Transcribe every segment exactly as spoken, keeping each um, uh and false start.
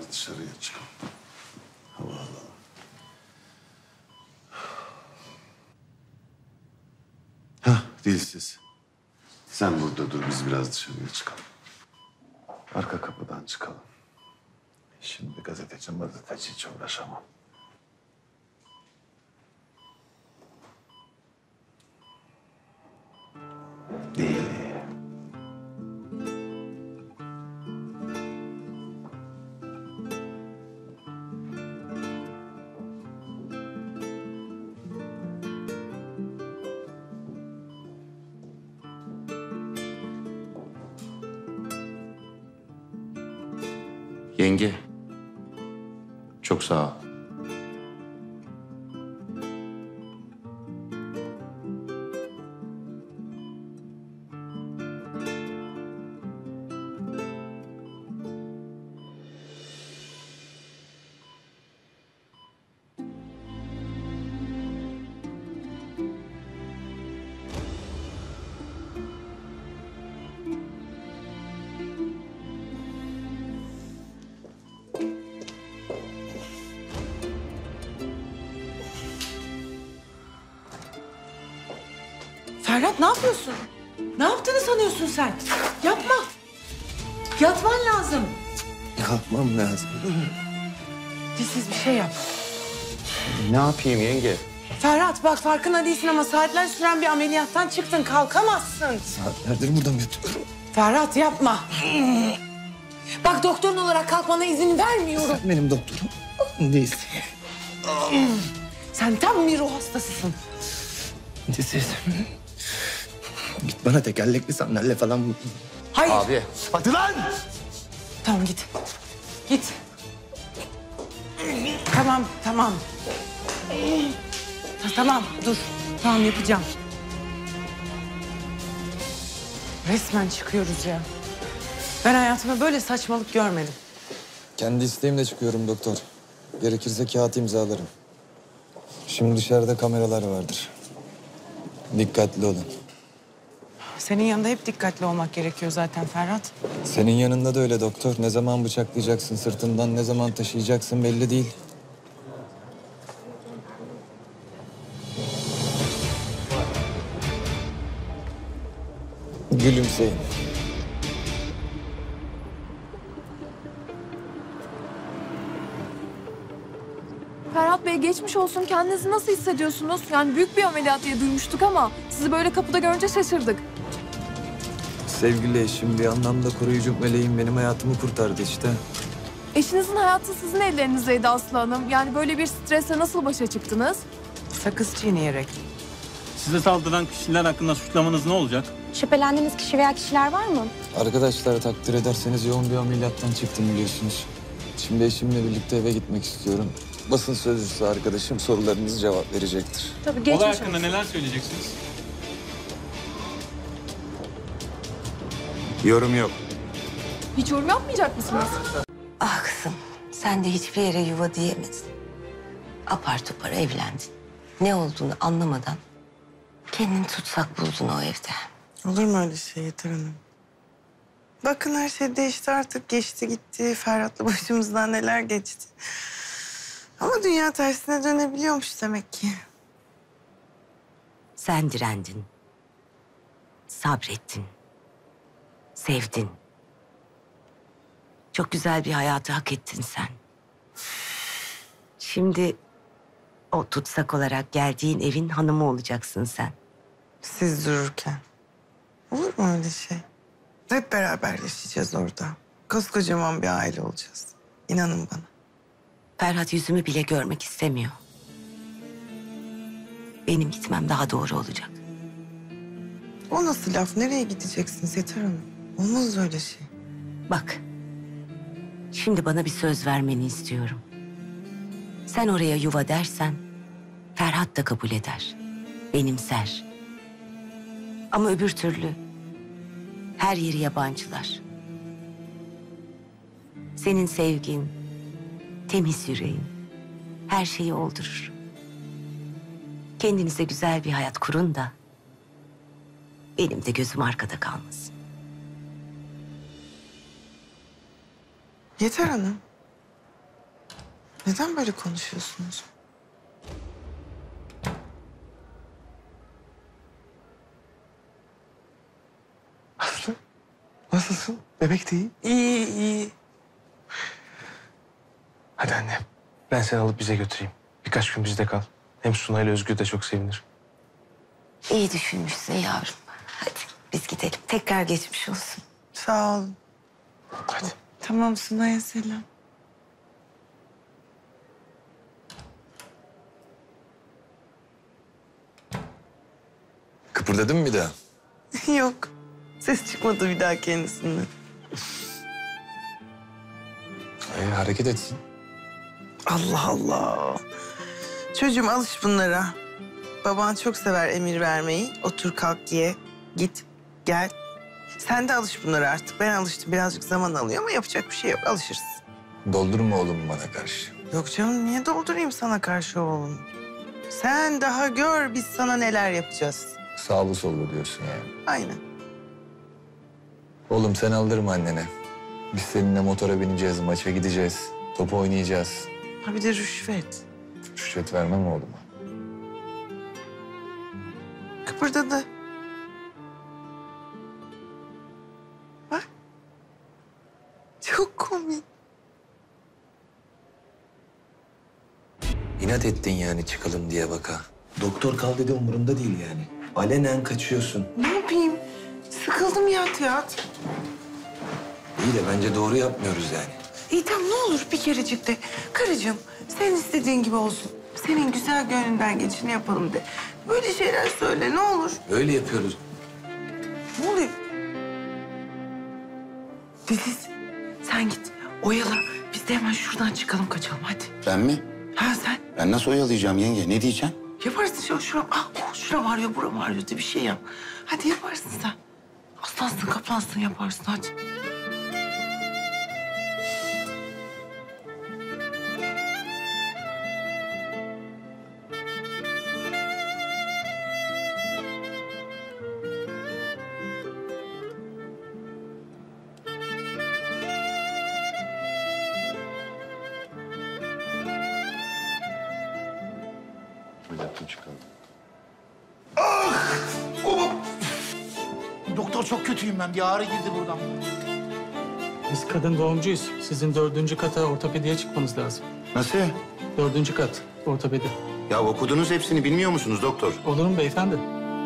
biraz dışarıya çıkalım. Hava alalım. Hah, Dilsiz. Sen burada dur, biz biraz dışarıya çıkalım. Arka kapıdan çıkalım. Şimdi gazeteci gazeteci hiç uğraşamam. Değil. Yenge, çok sağ ol. Ferhat ne yapıyorsun? Ne yaptığını sanıyorsun sen? Yapma. Yatman lazım. Yapmam lazım. Dilsiz bir şey yap. Ne yapayım yenge? Ferhat bak farkında değilsin ama saatler süren bir ameliyattan çıktın. Kalkamazsın. Saatlerdir burada mı yatıyorum? Ferhat yapma. Bak doktorun olarak kalkmana izin vermiyorum. Sen benim doktorum değilsin. Sen tam bir ruh hastasısın. Dilsiz. Git bana tekerlekli sandalye falan. Hayır. Abi. Hadi lan! Tamam git. Git. Tamam, tamam. Ta- Tamam, dur. Tamam yapacağım. Resmen çıkıyoruz ya. Ben hayatımda böyle saçmalık görmedim. Kendi isteğimle çıkıyorum doktor. Gerekirse kağıt imzalarım. Şimdi dışarıda kameralar vardır. Dikkatli olun. Senin yanında hep dikkatli olmak gerekiyor zaten Ferhat. Senin yanında da öyle doktor. Ne zaman bıçaklayacaksın sırtından, ne zaman taşıyacaksın belli değil. Gülümseyin. Ferhat Bey geçmiş olsun. Kendinizi nasıl hissediyorsunuz? Yani büyük bir ameliyat diye duymuştuk ama sizi böyle kapıda görünce şaşırdık. Sevgili eşim, bir anlamda koruyucu meleğim benim hayatımı kurtardı işte. Eşinizin hayatı sizin ellerinizdeydi Aslı Hanım. Yani böyle bir stresle nasıl başa çıktınız? Sakız çiğneyerek. Size saldıran kişiler hakkında suçlamanız ne olacak? Şüphelendiğiniz kişi veya kişiler var mı? Arkadaşlar takdir ederseniz yoğun bir ameliyattan çıktım biliyorsunuz. Şimdi eşimle birlikte eve gitmek istiyorum. Basın sözcüsü arkadaşım sorularınızı cevap verecektir. Tabii Olay geçmiş hakkında olsun. neler söyleyeceksiniz? Yorum yok. Hiç yorum yapmayacak mısınız? Ah kızım, sen de hiçbir yere yuva diyemedin. Apar topar evlendin. Ne olduğunu anlamadan kendini tutsak buldun o evde. Olur mu öyle şey Yeter Hanım? Bakın her şey değişti artık. Geçti gitti. Ferhat'la başımızdan neler geçti. Ama dünya tersine dönebiliyormuş demek ki. Sen direndin. Sabrettin. Sevdin. Çok güzel bir hayatı hak ettin sen. Şimdi o tutsak olarak geldiğin evin hanımı olacaksın sen. Siz dururken. Olur mu öyle şey? Hep beraber yaşayacağız orada. Koskocaman bir aile olacağız. İnanın bana. Ferhat yüzümü bile görmek istemiyor. Benim gitmem daha doğru olacak. O nasıl laf? Nereye gideceksiniz Yeter Hanım? Olmaz öyle şey. Bak, şimdi bana bir söz vermeni istiyorum. Sen oraya yuva dersen, Ferhat da kabul eder, benimser. Ama öbür türlü her yeri yabancılar. Senin sevgin, temiz yüreğin her şeyi oldurur. Kendinize güzel bir hayat kurun da benim de gözüm arkada kalmasın. Yeter Hanım. Neden böyle konuşuyorsunuz? Aslı, nasılsın? Bebek de iyi. İyi, iyi. Hadi anne. Ben seni alıp bize götüreyim. Birkaç gün bizde kal. Hem Suna ile Özgür de çok sevinir. İyi düşünmüşsün yavrum. Hadi biz gidelim. Tekrar geçmiş olsun. Sağ olun. Hadi. Tamam, Sunay'a selam. Kıpırdadın mı bir daha? Yok. Ses çıkmadı bir daha kendisinden. Ee, hareket etsin. Allah Allah. Çocuğum alış bunlara. Baban çok sever emir vermeyi. Otur, kalk, ye, git, gel. Sen de alış bunlara artık. Ben alıştım. Birazcık zaman alıyor ama yapacak bir şey yok. Alışırsın. Doldurma oğlum bana karşı. Yok canım, niye doldurayım sana karşı oğlum? Sen daha gör biz sana neler yapacağız. Sağlı sollu diyorsun yani. Aynen. Oğlum sen aldırma annene. Biz seninle motora bineceğiz, maça gideceğiz. Top oynayacağız. Ha bir de rüşvet. Rüşvet vermem oğluma. Kıpırdadı. Bak. Çok komik. İnat ettin yani çıkalım diye baka. Doktor kal dedi umurunda değil yani. Alenen kaçıyorsun. Ne yapayım? Sıkıldım ya tiyatro. İyi de bence doğru yapmıyoruz yani. İyi tamam, ne olur bir kerecik de. Karıcığım sen istediğin gibi olsun. Senin güzel gönlünden geçini yapalım de. Böyle şeyler söyle ne olur. Öyle yapıyoruz. Ne oluyor? Deniz sen git oyala. Biz de hemen şuradan çıkalım kaçalım hadi. Ben mi? Ha sen Ben nasıl oyalayacağım yenge? Ne diyeceğim? yaparsın şu şuram. Ah oh, şuram ağrıyor buram ağrıyor de bir şey yap. Hadi yaparsın sen. Aslansın kaplansın yaparsın hadi. Hayatım çıkalım. Doktor çok kötüyüm ben. Bir ağrı girdi buradan. Biz kadın doğumcuyuz. Sizin dördüncü kata ortopediye çıkmanız lazım. Nasıl? Dördüncü kat ortopedi. Ya okudunuz hepsini bilmiyor musunuz doktor? Olur mu beyefendi?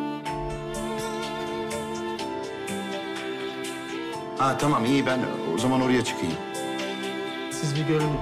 Ha tamam iyi ben o zaman oraya çıkayım. Siz bir görün.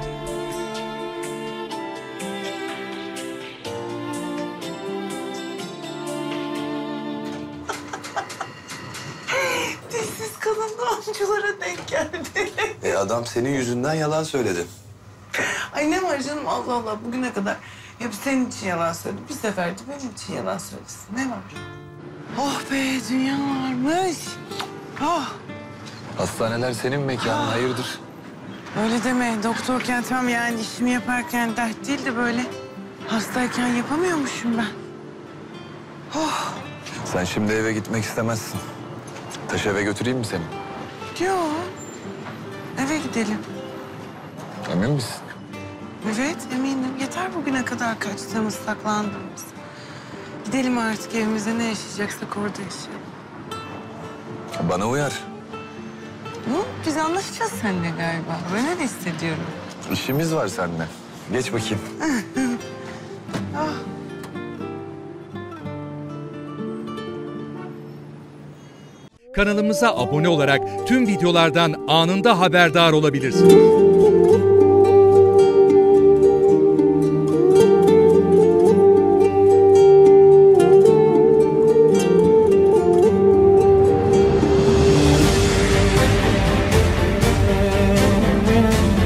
Dişsiz kadın doğumculara denk geldi. E adam senin yüzünden yalan söyledi. Ay ne var canım Allah Allah bugüne kadar hep senin için yalan söyledi. Bir sefer de benim için yalan söylesin. Ne var? Oh be dünya varmış. Oh Hastaneler senin mekanın, hayırdır? öyle deme. Doktorken tam yani işimi yaparken dert değil de böyle hastayken yapamıyormuşum ben. Oh Sen şimdi eve gitmek istemezsin. Taş eve götüreyim mi seni? yok. Eve gidelim. Emin misin? Evet eminim. Yeter bugüne kadar kaçtığımız, saklandığımız. Gidelim artık evimize, ne yaşayacaksak orada yaşayalım. Bana uyar. Hı? Biz anlaşacağız seninle galiba. Ben öyle hissediyorum. İşimiz var seninle. Geç bakayım. Ah. Kanalımıza abone olarak tüm videolardan anında haberdar olabilirsiniz.